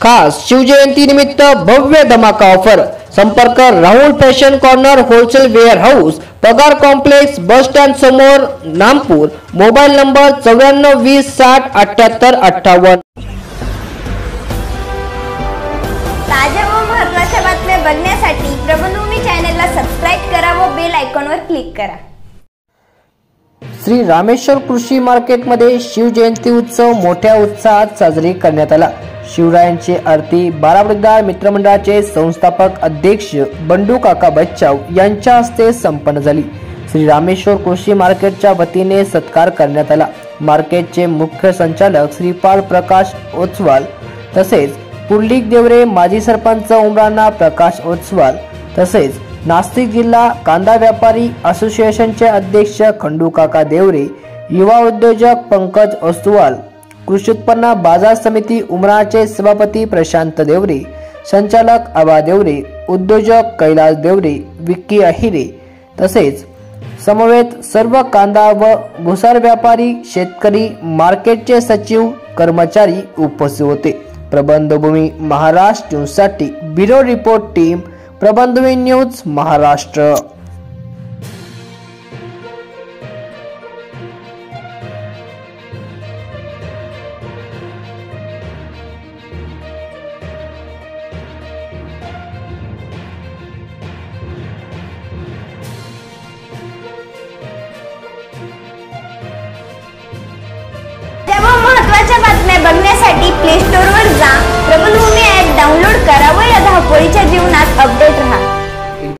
खास शिवजयंती निमित्त भव्य धमाका ऑफर। संपर्क Rahul fashion corner wholesale ware house, Pagar complex, bus stand समोर, नामपूर। Mobile number 9420607858। ताज्या व महत्त्वाच्या बातम्या बघण्यासाठी प्रबंधभूमी चॅनलला सबस्क्राइब करा व बेल आयकॉनवर क्लिक करा। श्री रामेश्वर कृषी मार्केटमध्ये शिवजयंती उत्सव मोठ्या उत्साहात साजरी करण्यात आला। शिवरायांची आरती बाराबडीदार मित्रमंडळाचे संस्थापक अध्यक्ष बंडू काका बच्चाव यांच्या हस्ते संपन्न झाली। श्री रामेश्वर कृषी मार्केटच्या वतीने सत्कार करण्यात आला। मार्केटचे मुख्य संचालक श्रीपाल प्रकाश ओसवाल तसेच पुंडलिक देवरे, माजी सरपंच उमराना प्रकाश ओसवाल तसेच नाशिक जिल्हा कांदा व्यापारी असोसिएशनचे अध्यक्ष खंडू काका देवरे, युवा उद्योजक पंकज ओसवाल, कृषी उत्पन्न बाजार समिती उमराचे सभापती प्रशांत देवरे, संचालक आबा देवरे, उद्योजक कैलास देवरे, विक्की अहिरे तसेच समवेत सर्व कांदा व भुसार व्यापारी, शेतकरी, मार्केटचे सचिव, कर्मचारी उपस्थित होते। प्रबंधभूमी महाराष्ट्र न्यूजसाठी bureau report team, Prabandhbhumi news Maharashtra. महत्त्वाच्या बातम्या बघण्यासाठी प्ले स्टोअरवर जा, प्रबंधभूमी ॲप डाउनलोड करा व या धावपळीच्या जीवनात अपडेट रहा।